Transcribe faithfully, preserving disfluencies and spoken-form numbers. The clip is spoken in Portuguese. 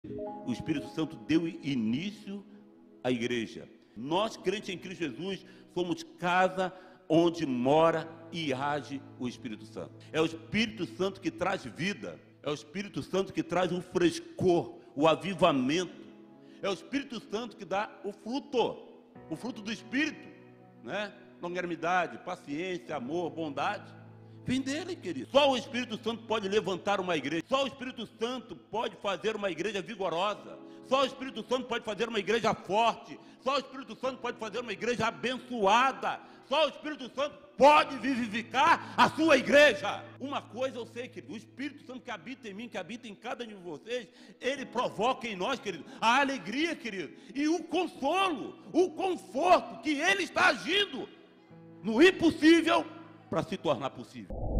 O Espírito Santo deu início à igreja. Nós, crentes em Cristo Jesus, somos casa onde mora e age o Espírito Santo. É o Espírito Santo que traz vida. É o Espírito Santo que traz o frescor, o avivamento. É o Espírito Santo que dá o fruto, o fruto do Espírito, né? Longanimidade, paciência, amor, bondade. Vem dele, querido. Só o Espírito Santo pode levantar uma igreja. Só o Espírito Santo pode fazer uma igreja vigorosa. Só o Espírito Santo pode fazer uma igreja forte. Só o Espírito Santo pode fazer uma igreja abençoada. Só o Espírito Santo pode vivificar a sua igreja. Uma coisa eu sei, querido. O Espírito Santo que habita em mim, que habita em cada um de vocês, ele provoca em nós, querido, a alegria, querido, e o consolo, o conforto que ele está agindo no impossível para se tornar possível.